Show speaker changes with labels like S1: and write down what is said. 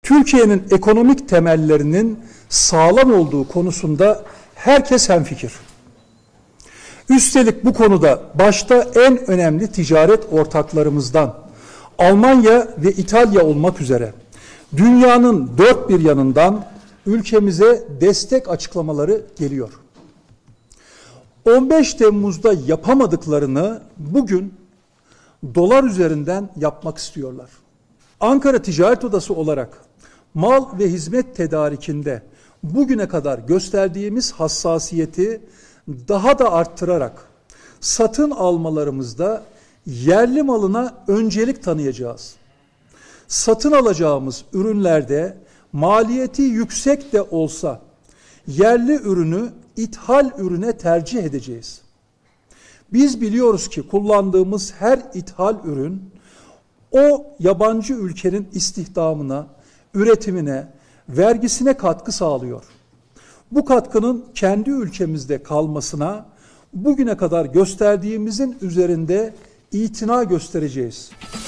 S1: Türkiye'nin ekonomik temellerinin sağlam olduğu konusunda herkes hemfikir. Üstelik bu konuda başta en önemli ticaret ortaklarımızdan Almanya ve İtalya olmak üzere dünyanın dört bir yanından ülkemize destek açıklamaları geliyor. 15 Temmuz'da yapamadıklarını bugün dolar üzerinden yapmak istiyorlar. Ankara Ticaret Odası olarak mal ve hizmet tedarikinde bugüne kadar gösterdiğimiz hassasiyeti daha da arttırarak satın almalarımızda yerli malına öncelik tanıyacağız. Satın alacağımız ürünlerde maliyeti yüksek de olsa yerli ürünü ithal ürüne tercih edeceğiz. Biz biliyoruz ki kullandığımız her ithal ürün o yabancı ülkenin istihdamına, üretimine, vergisine katkı sağlıyor. Bu katkının kendi ülkemizde kalmasına bugüne kadar gösterdiğimizin üzerinde itina göstereceğiz.